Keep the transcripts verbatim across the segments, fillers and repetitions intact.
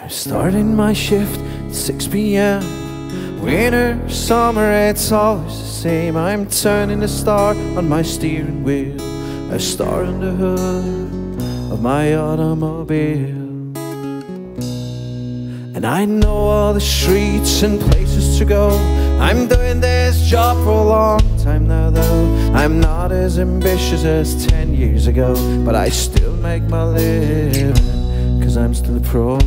Starting my shift at six p m Winter, summer, it's always the same. I'm turning the star on my steering wheel, a star on the hood of my automobile. And I know all the streets and places to go. I'm doing this job for a long time now though. I'm not as ambitious as ten years ago, but I still make my living, cause I'm still a pro.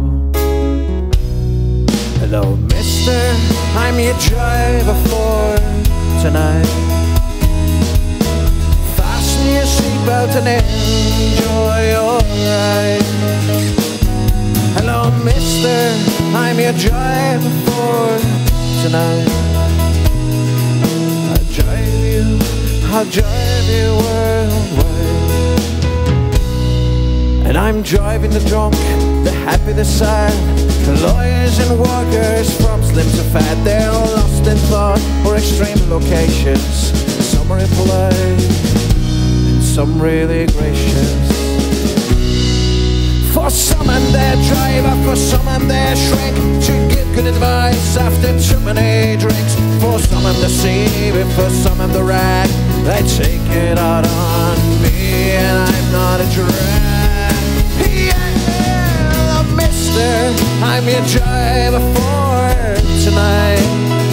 Hello mister, I'm your driver for tonight. Fasten your seatbelt and enjoy your ride. Hello mister, I'm your driver for tonight. I'll drive you, I'll drive you worldwide. And I'm driving the drunk, the happy, the sad, the lawyers and workers from slim to fat. They're all lost in thought or extreme locations. Some are impolite and some really gracious. For some I'm their driver, for some I'm their shrink, to give good advice after too many drinks. For some I'm the savior, for some I'm the rag. They take it out on me and I'm not a drag. Yeah, mister, I'm your driver for tonight.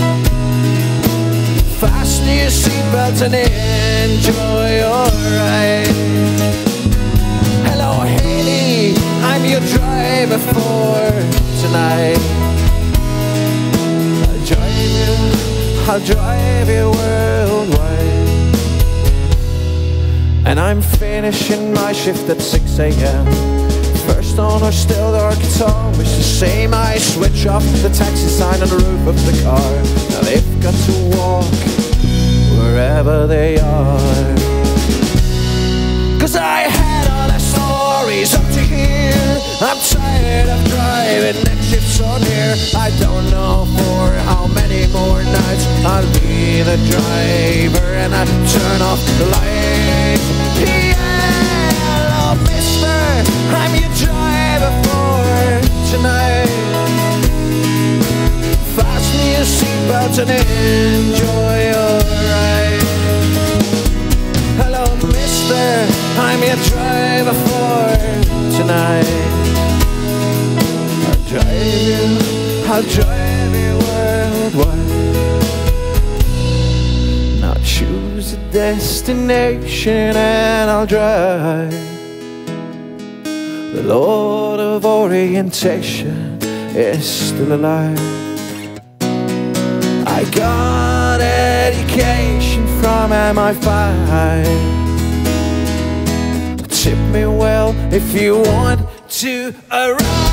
Fasten your seatbelt and enjoy your ride. Hello Haley, I'm your driver for tonight. I'll drive you, I'll drive you worldwide. And I'm finishing my shift at six a m First on or still dark, it's always the same. I switch off the taxi sign on the roof of the car. Now they've got to walk wherever they are. Cause I had all the stories up to here. I'm tired of driving, next shift's so near. I don't know for how many more nights I'll be the driver and I turn off the lights. Yeah, hello mister, I'm your driver for tonight. Fasten your seatbelts and enjoy your ride. Hello mister, I'm your driver for tonight. I'll drive you, I'll drive you worldwide. Now choose a destination and I'll drive. The Lord of Orientation is still alive. I got education from M I five. Tip me well if you want to arrive.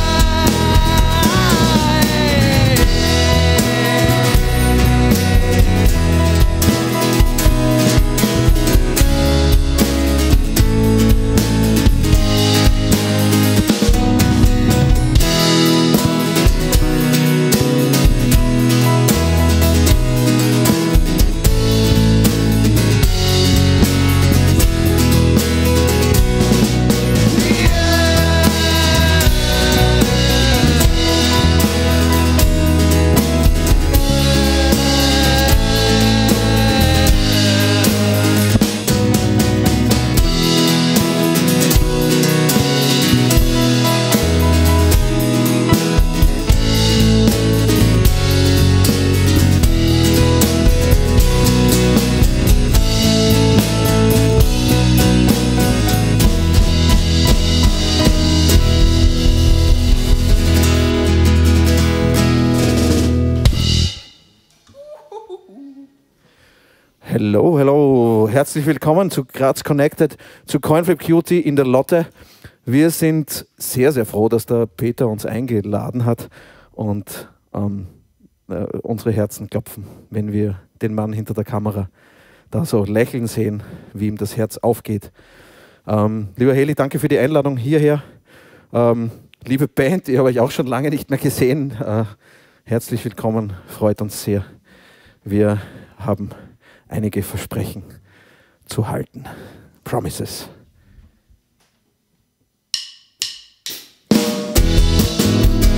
Hello, hello, herzlich willkommen zu Graz Connected, zu Coinflip Cutie in der Lotte. Wir sind sehr, sehr froh, dass der Peter uns eingeladen hat und ähm, äh, unsere Herzen klopfen, wenn wir den Mann hinter der Kamera da so lächeln sehen, wie ihm das Herz aufgeht. Ähm, lieber Heli, danke für die Einladung hierher. Ähm, liebe Band, ich habe euch auch schon lange nicht mehr gesehen. Äh, herzlich willkommen, freut uns sehr. Wir haben einige Versprechen zu halten. Promises.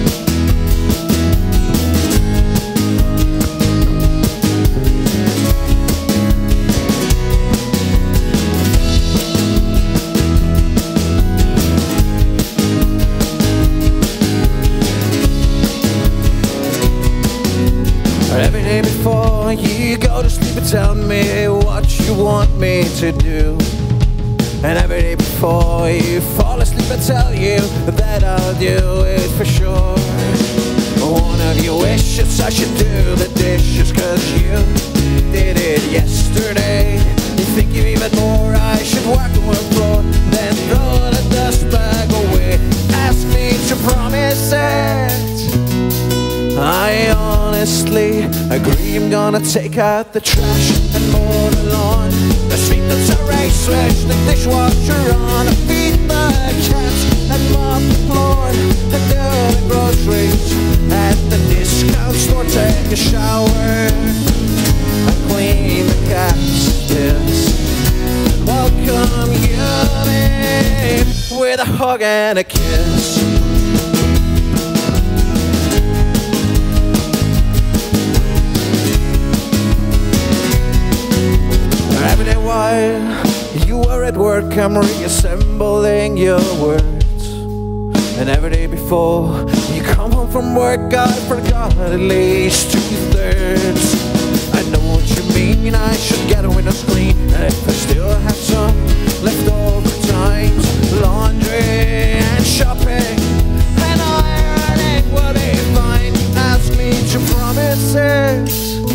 me to do. And every day before you fall asleep I tell you that I'll do it for sure. One of your wishes I should do the dishes, cause you did it yesterday. You think you even more I should walk the world floor, then throw the dust bag away. Ask me to promise it, I honestly agree. I'm gonna take out the trash and mow the lawn, the sweep the terrace, switch the dishwasher on, feed the cats and mop the floor, and do the groceries at the discount store, take a shower and clean the cat's yes. Welcome you in with a hug and a kiss. Every day while you were at work, I'm reassembling your words. And every day before you come home from work, I forgot at least two-thirds. I know what you mean, I should get a windows clean. And if I still have some leftover times, laundry and shopping and ironing will be fine. Ask me to promise it,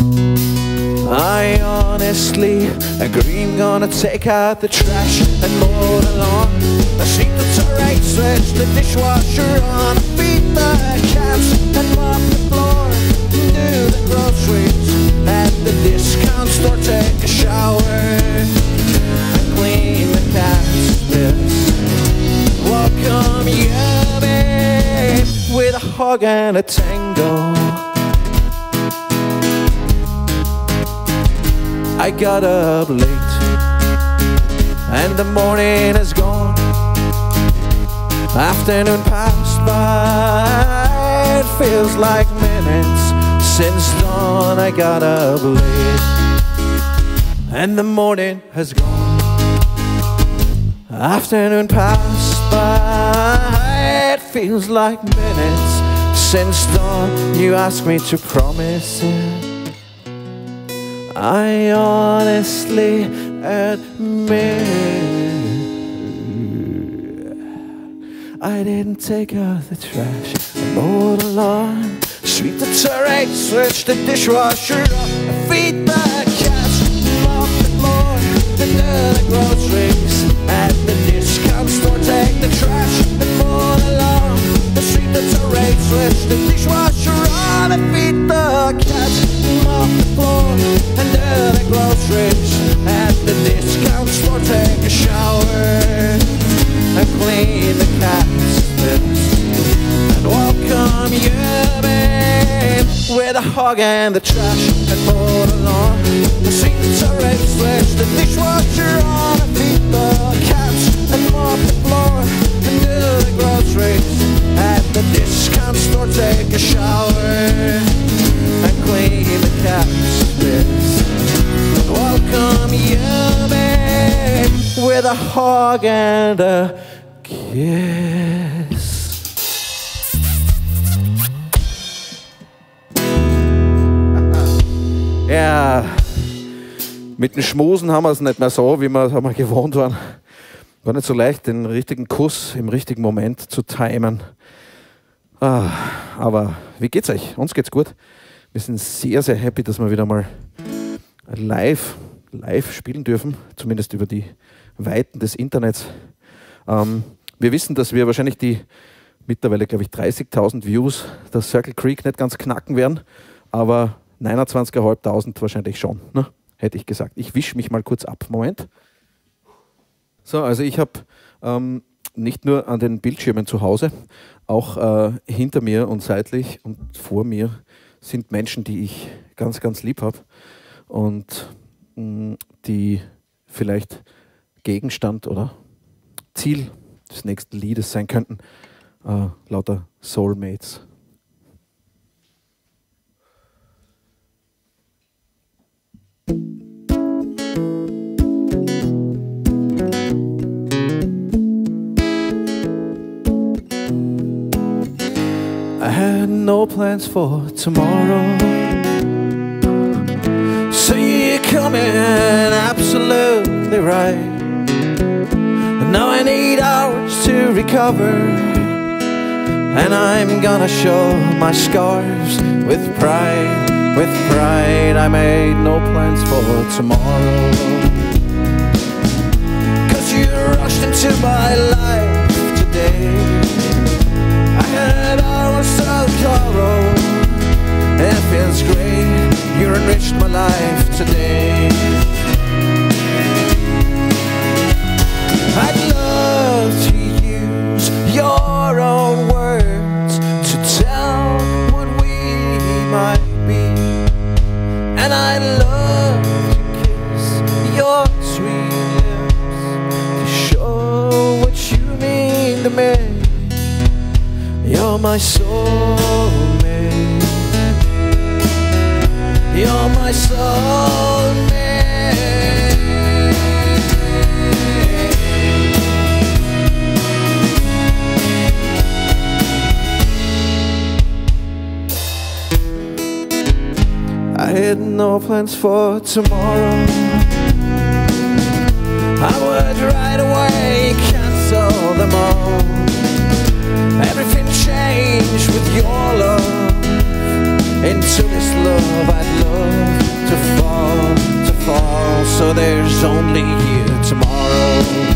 I honestly agree. I'm gonna take out the trash and mow the lawn, I sweep the terrace, switch the dishwasher on, feed the cats and mop the floor, do the groceries at the discount store, take a shower and clean the cat's piss. Welcome you babe with a hug and a tango. I got up late and the morning is gone. Afternoon passed by, it feels like minutes since dawn. I got up late and the morning has gone. Afternoon passed by, it feels like minutes since dawn. You asked me to promise it, I honestly admit I didn't take out the trash, I mowed the lawn, sweep the terrace, switch the dishwasher on, feed the cats, mop the floor, and do the groceries at the discount store, take the trash and mow the lawn, sweep the terrace, switch the dishwasher on, and feed the cats, mop the floor, and do the groceries at the discount store, take a shower and clean the cat's piss, and welcome you babe with a hug and the trash and mow the lawn, sweep the terrace, switch the dishwasher on, and feed the cats and mop the floor, and do the groceries at the discount store, take a shower and clean the cat's piss, and welcome you babe with a hug and a kiss. Ja, mit dem Schmusen haben wir es nicht mehr so, wie wir es gewohnt waren. War nicht so leicht, den richtigen Kuss im richtigen Moment zu timen. Ah, aber wie geht's euch? Uns geht's gut. Wir sind sehr, sehr happy, dass wir wieder mal live, live spielen dürfen, zumindest über die Weiten des Internets. Ähm, wir wissen, dass wir wahrscheinlich die mittlerweile, glaube ich, dreißigtausend Views der Circle Creek nicht ganz knacken werden, aber neunundzwanzigtausendfünfhundert wahrscheinlich schon, ne? Hätte ich gesagt. Ich wische mich mal kurz ab. Moment. So, also ich habe ähm, nicht nur an den Bildschirmen zu Hause, auch äh, hinter mir und seitlich und vor mir sind Menschen, die ich ganz, ganz lieb habe und mh, die vielleicht Gegenstand oder Ziel des nächsten Liedes sein könnten. Äh, lauter Soulmates. I had no plans for tomorrow, so you come coming absolutely right. And now I need hours to recover, and I'm gonna show my scars with pride, with pride. I made no plans for tomorrow, 'cause you rushed into my life today. I had hours of sorrow, it feels great, you enriched my life today. I'd love to use your own words to tell what we might be, and I'd love to kiss your sweet lips to show what you mean to me. You're my soulmate, you're my soulmate. I had no plans for tomorrow, I would right away cancel them all. Everything changed with your love. Into this love I'd love to fall, to fall. So there's only you tomorrow,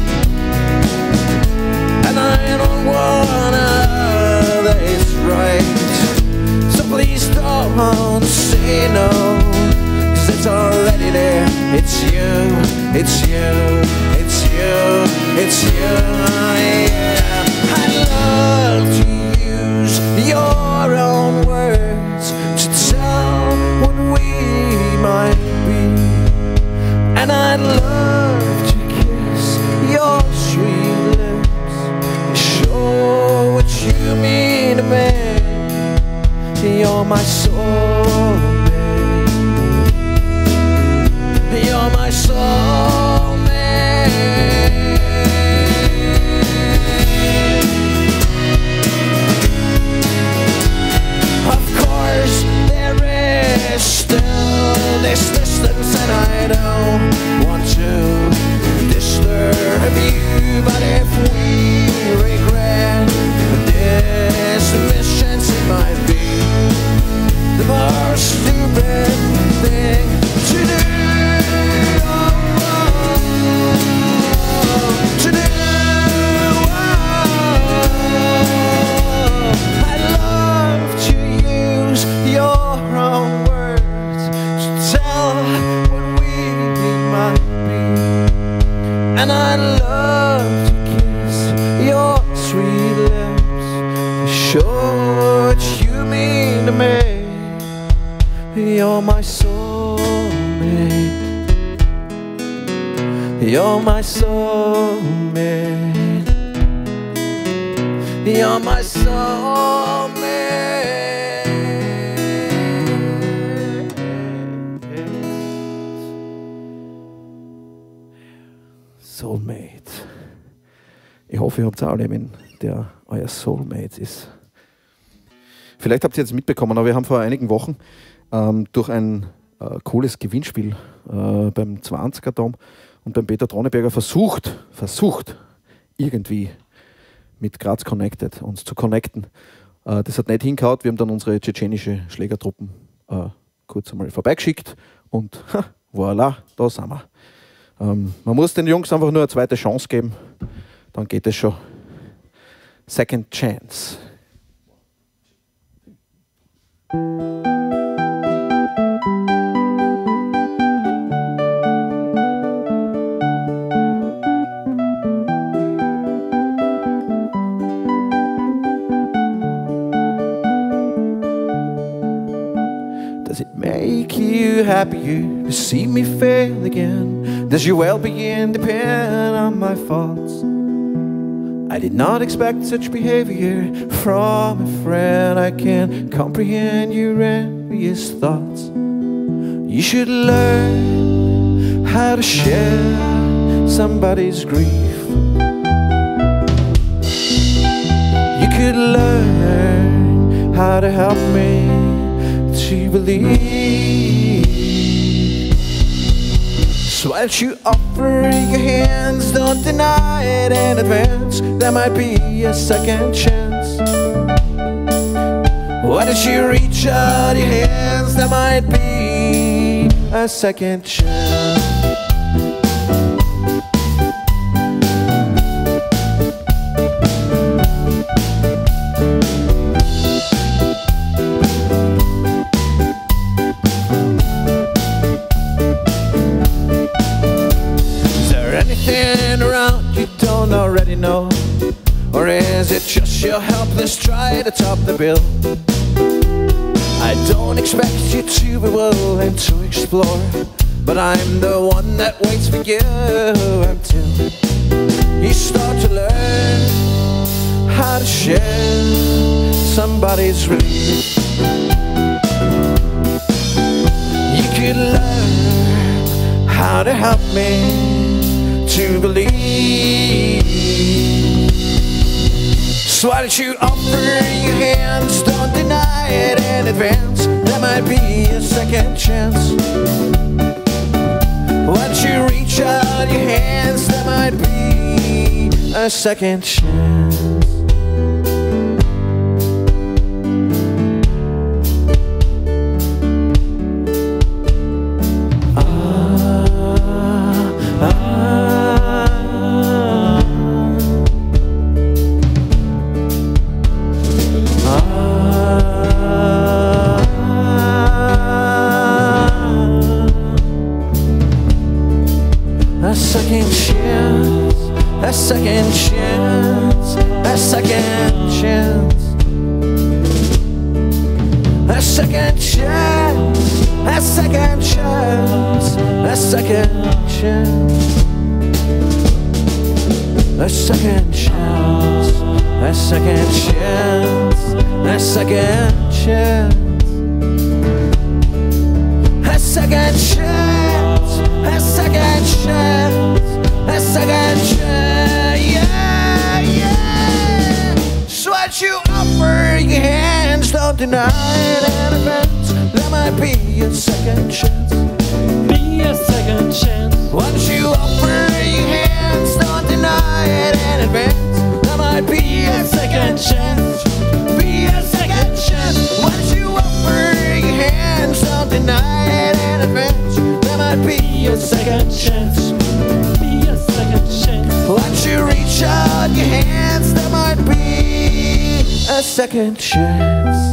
and I don't wanna, that is right. So please don't say no, 'cause it's already there. It's you, it's you, it's you, it's you, yeah. I'd love to use your own words to tell what we might be, and I'd love to kiss your sweet lips and show what you mean to me. You're my soulmate, you're my soulmate. Of course there is still this distance, and I don't want to disturb you, but if we regret this mischance, it might be the most stupid thing to do, oh, oh, to do, oh. I love to use your own words to tell what we might be, and I love to kiss your sweet lips to show what you mean to me. You're my soulmate, you're my soulmate, you're my soulmate. Soulmate. Ich hoffe, ihr habt auch einen, der euer Soulmate ist. Vielleicht habt ihr jetzt mitbekommen, aber wir haben vor einigen Wochen ähm, durch ein äh, cooles Gewinnspiel äh, beim zwanziger Dom und beim Peter Droneberger versucht, versucht irgendwie mit Graz Connected uns zu connecten. Äh, das hat nicht hingehauen. Wir haben dann unsere tschetschenische Schlägertruppen äh, kurz einmal vorbeigeschickt und ha, voilà, da sind wir. Ähm, man muss den Jungs einfach nur eine zweite Chance geben, dann geht es schon. Second Chance. Does it make you happier to see me fail again? Does your well-being depend on my faults? I did not expect such behavior from a friend. I can't comprehend your envious thoughts. You should learn how to share somebody's grief. You could learn how to help me to believe. So why don't you offer your hands, don't deny it in advance. There might be a second chance. Why don't you reach out your hands, there might be a second chance. Already know, or is it just your helpless try to top the bill? I don't expect you to be willing to explore, but I'm the one that waits for you until you start to learn how to share somebody's relief. You could learn how to help me to believe. So why don't you offer your hands, don't deny it in advance. There might be a second chance. Why don't you reach out your hands, there might be a second chance. A second chance, a second chance, a second chance, a second chance, a second chance, a second chance, a second chance, a second chance, a second chance, a second chance, a second chance, a second chance, yeah, yeah. So why don't you offer your hands, don't deny it in advance. There might be a second chance, be a second chance. Why don't you offer your hands, don't deny it in advance. There might be a second chance, be a second chance. Why don't you offer your hands, don't deny it in advance. There might be a second chance, be a second chance. Why don't you reach out your hands, there might be a second chance.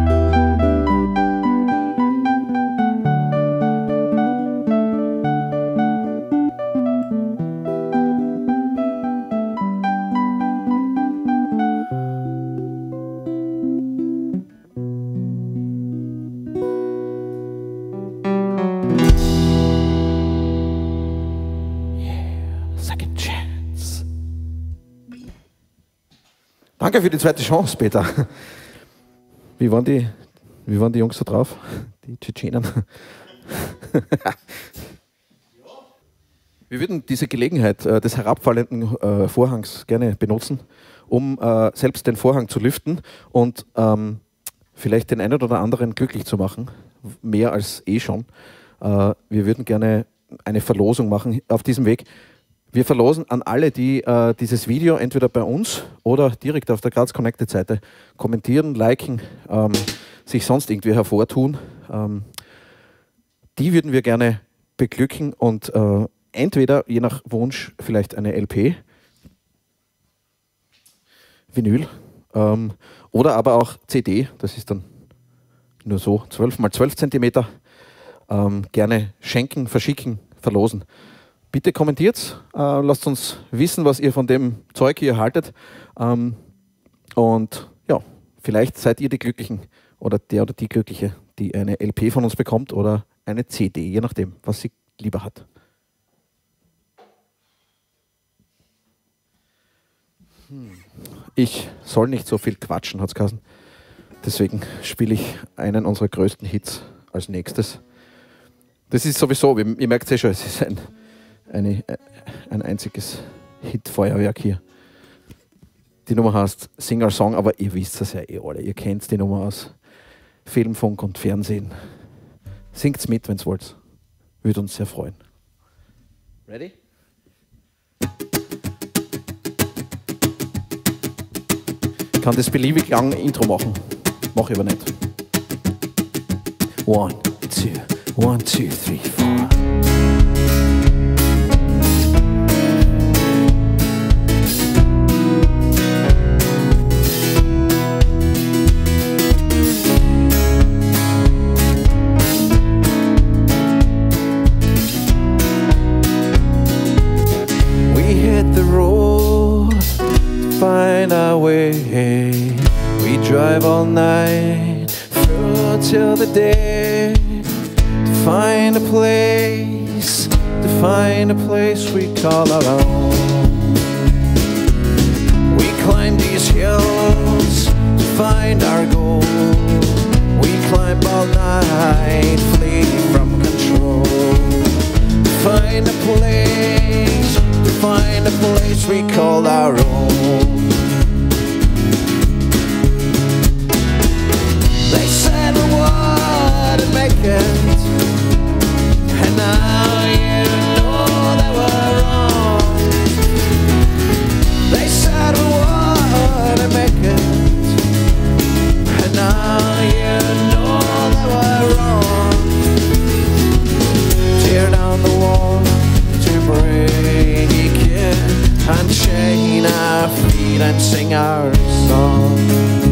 Second chance. Danke für die zweite Chance, Peter. Wie waren die, wie waren die Jungs so drauf? Die Tschetschenen. Wir würden diese Gelegenheit äh, des herabfallenden äh, Vorhangs gerne benutzen, um äh, selbst den Vorhang zu lüften und ähm, vielleicht den einen oder anderen glücklich zu machen. Mehr als eh schon. Äh, wir würden gerne eine Verlosung machen auf diesem Weg. Wir verlosen an alle, die äh, dieses Video entweder bei uns oder direkt auf der Graz Connected Seite kommentieren, liken, ähm, sich sonst irgendwie hervortun. Ähm, die würden wir gerne beglücken und äh, entweder, je nach Wunsch, vielleicht eine L P, Vinyl ähm, oder aber auch C D, das ist dann nur so zwölf mal zwölf Zentimeter, ähm, gerne schenken, verschicken, verlosen. Bitte kommentiert, äh, lasst uns wissen, was ihr von dem Zeug hier haltet. Ähm, und ja, vielleicht seid ihr die Glücklichen oder der oder die Glückliche, die eine L P von uns bekommt oder eine C D, je nachdem, was sie lieber hat. Hm. Ich soll nicht so viel quatschen, hat es geheißen. Deswegen spiele ich einen unserer größten Hits als nächstes. Das ist sowieso, ihr merkt es ja schon, es ist ein Eine, ein einziges Hitfeuerwerk hier. Die Nummer heißt Sing Our Song, aber ihr wisst das ja eh alle. Ihr kennt die Nummer aus Film, Funk und Fernsehen. Singt's mit, wenn ihr wollt. Würde uns sehr freuen. Ready? Ich kann das beliebig lang Intro machen. Mach ich aber nicht. One, two, one, two, three, four. Find our way. We drive all night through till the day to find a place, to find a place we call our own. We climb these hills to find our goal. We climb all night, flee from control. To find a place, to find a place we call our own. They said we wouldn't make it, and now you know they were wrong. They said we wouldn't make it, and now you know they were wrong. Tear down the wall to break it, unchain our feet and sing our song.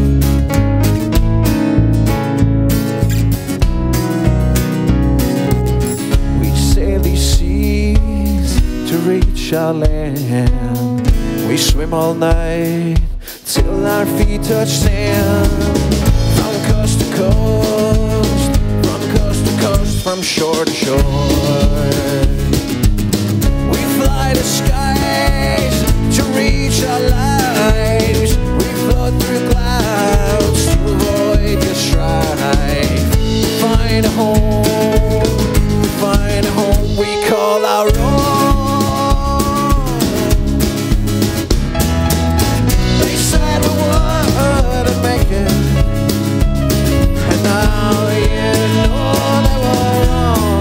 We sail these seas to reach our land. We swim all night till our feet touch sand. From coast to coast, from coast to coast, from shore to shore. We fly the skies to reach our lives. We float through clouds to avoid the strife. Find a home, find a home we call our own. They said we wouldn't make it, and now you know they were wrong.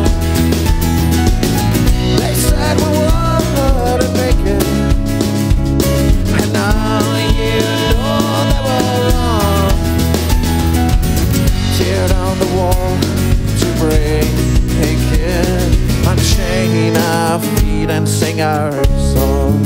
They said we wouldn't make it, and now you know they were wrong. Tear down the wall to break it, unchain our feet and sing our song.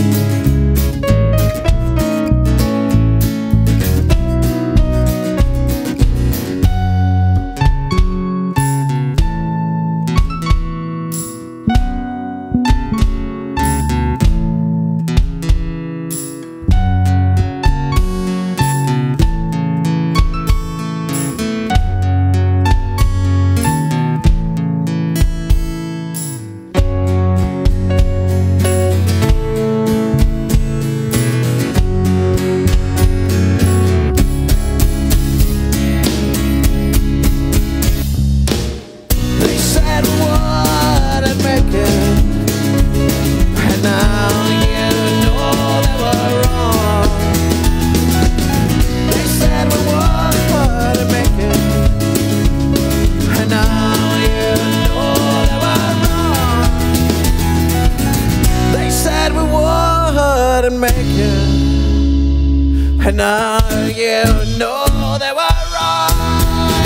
Make it, and now you know they were wrong.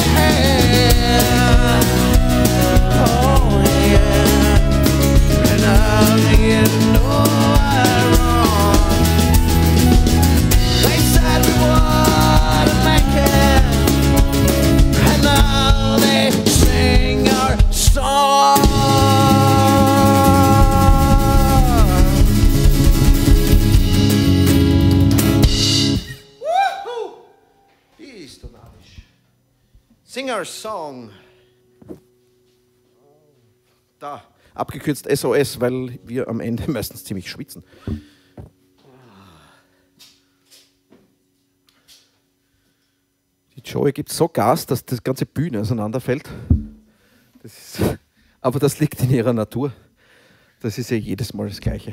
Yeah. Oh yeah, and now you know I'm wrong. They said we wouldn't make it, and now they sing our song. Sing our song. Da, abgekürzt S O S, weil wir am Ende meistens ziemlich schwitzen. Die Joey gibt so Gas, dass das ganze Bühne auseinanderfällt. Das ist, aber das liegt in ihrer Natur. Das ist ja jedes Mal das Gleiche.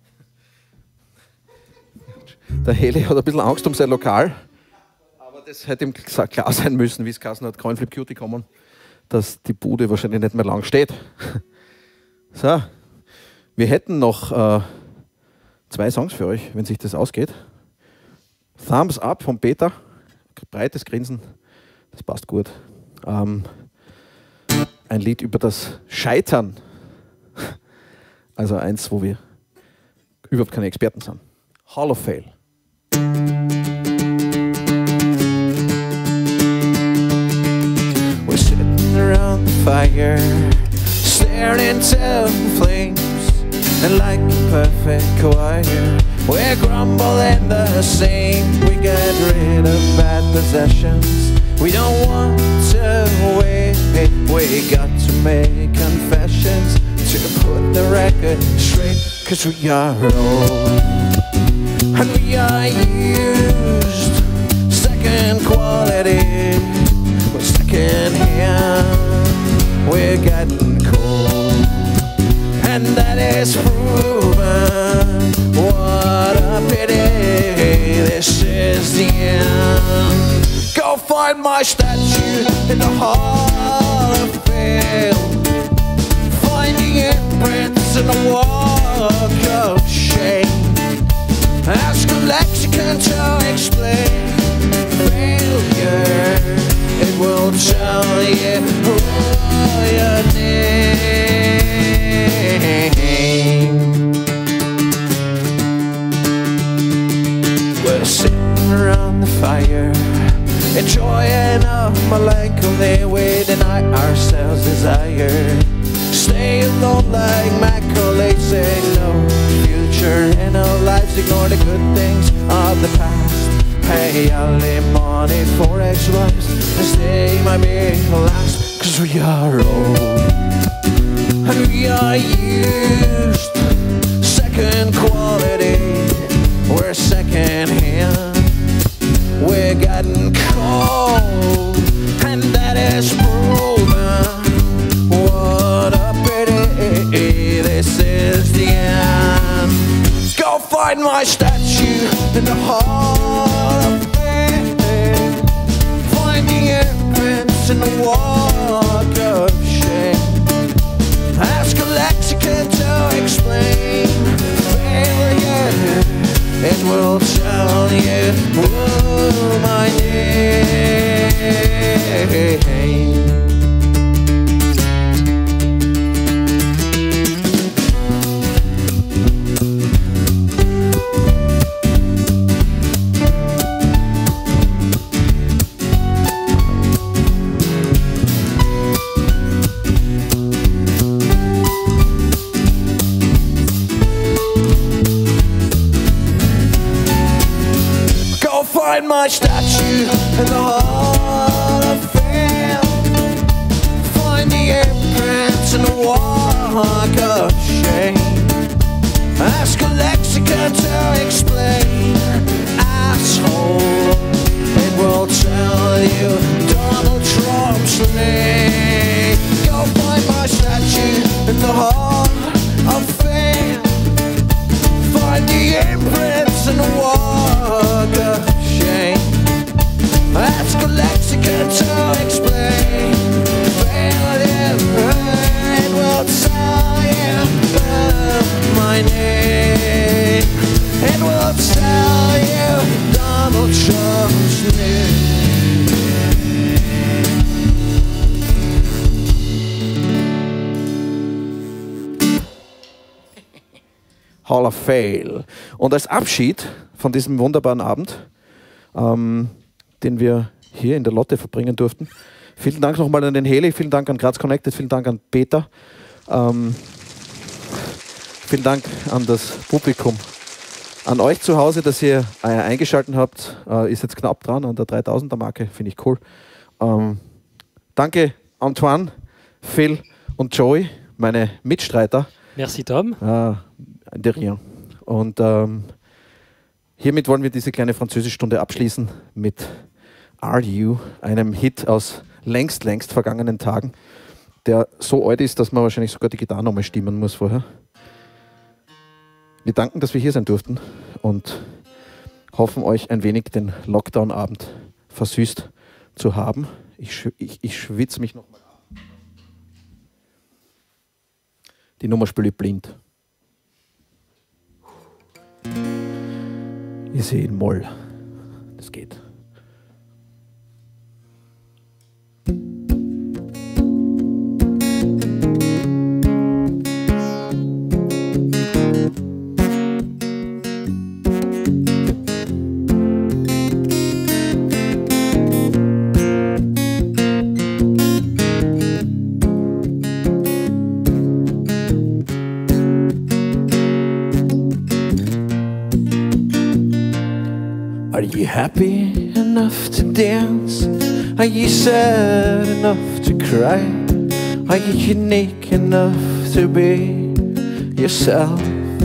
Der Heli hat ein bisschen Angst um sein Lokal. Das hätte ihm klar sein müssen, wie es geheißen hat, Coinflip Cutie kommen, dass die Bude wahrscheinlich nicht mehr lang steht. So, Wir hätten noch äh, zwei Songs für euch, wenn sich das ausgeht. Thumbs Up von Peter, breites Grinsen, das passt gut. Ähm, ein Lied über das Scheitern, also eins, wo wir überhaupt keine Experten sind. Hall of Fail. We're sitting around the fire, staring into the flames, and like a perfect choir, we grumble in the same. We get rid of bad possessions, we don't want to wait. We got to make confessions to put the record straight. Cause we are old, and we are used, second quality, we're second hand, we're getting cold, and that is proven. What a pity, this is the end. Go find my statue in the Hall of Fame, finding imprints in the walk of shame. Ask a lexicon to explain failure, it will tell you your name. We're sitting around the fire, enjoying our melancholy, we deny ourselves desire. Stay alone like Macaulay, say no future in our lives, ignore the good things of the past. Pay alimony for ex-wives, this day might be the last. Cause we are old, and we are used, second quality, we're second hand, we're getting cold, and that is proven. What a pity, this is the end. Go find my statue in the Hall of Fame, finding imprints in the walk of shame. Ask a lexicon to explain failure, it will tell you oh, my name. Find my statue in the Hall of Fame, find the imprints in the walk of shame. Ask a lexicon to explain asshole, it will tell you Donald Trump's name. Go find my statue in the Hall of Fame, find the imprints in the walk of shame. Ask a lexicon to explain failure, it will tell you my name. It will tell you Donald Trump's name. Hall of Fail. Und als Abschied von diesem wunderbaren Abend, ähm, den wir hier in der Lotte verbringen durften. Vielen Dank nochmal an den Heli, vielen Dank an Graz Connected, vielen Dank an Peter. Ähm, vielen Dank an das Publikum. An euch zu Hause, dass ihr äh, eingeschaltet habt, äh, ist jetzt knapp dran an der dreitausender Marke, finde ich cool. Ähm, danke Antoine, Phil und Joey, meine Mitstreiter. Merci Tom. Ah, de rien. Und ähm, hiermit wollen wir diese kleine Französischstunde abschließen mit Are You, einem Hit aus längst, längst vergangenen Tagen, der so alt ist, dass man wahrscheinlich sogar die Gitarre nochmal stimmen muss vorher. Wir danken, dass wir hier sein durften und hoffen, euch ein wenig den Lockdown-Abend versüßt zu haben. Ich, sch ich, ich schwitze mich nochmal ab. Die Nummer spiele ich blind. Ihr seht Moll. Das geht. Are you happy enough to dance? Are you sad enough to cry? Are you unique enough to be yourself?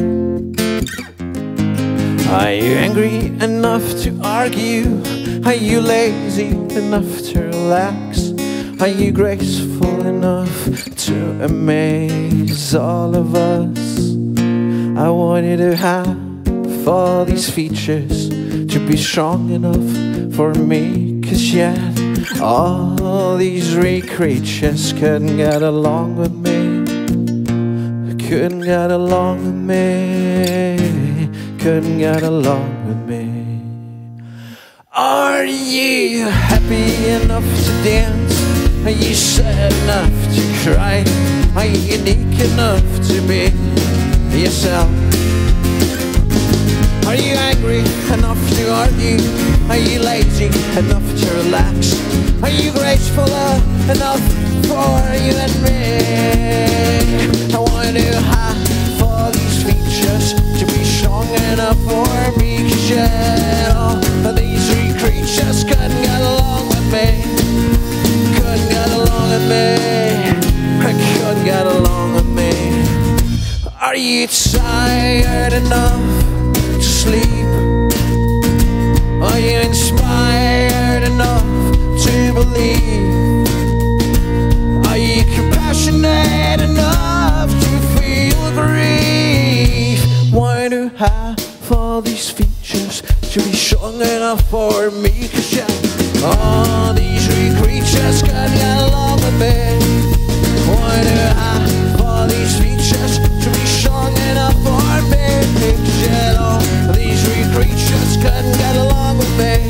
Are you angry enough to argue? Are you lazy enough to relax? Are you graceful enough to amaze all of us? I want you to have all these features to be strong enough for me, 'cause yet all these three creatures couldn't get along with me, couldn't get along with me, couldn't get along with me. Are you happy enough to dance? Are you sad enough to cry? Are you unique enough to be yourself? Are you angry enough to argue? Are you lazy enough to relax? Are you graceful enough for you and me? I want to have all these features to be strong enough for me, 'cause yet all of these three creatures couldn't get along with me, couldn't get along with me, couldn't get along with me. Are you tired enough to sleep? Are you inspired enough to believe? Are you compassionate enough to feel grief? Why do I have all these features to be strong enough for me? 'Cause yeah, all these three creatures can't get along with me. Why do I have all these features to be strong enough for me? 'Cause yeah, all these three creatures couldn't get along with me.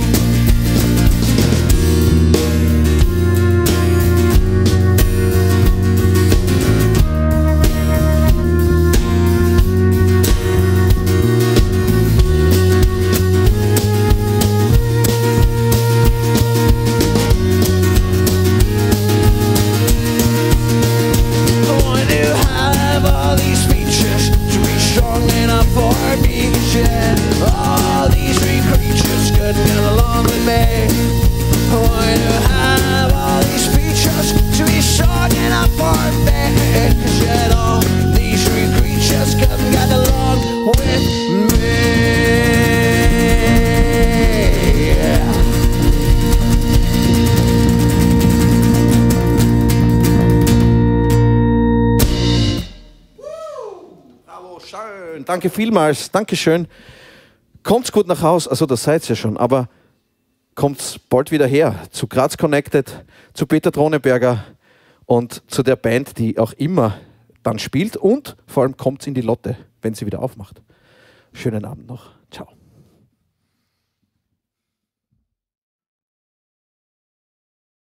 Danke vielmals, Dankeschön. Kommt's gut nach Haus, also das seid ihr ja schon, aber kommt's bald wieder her zu Graz Connected, zu Peter Droneberger und zu der Band, die auch immer dann spielt, und vor allem kommt's in die Lotte, wenn sie wieder aufmacht. Schönen Abend noch. Ciao.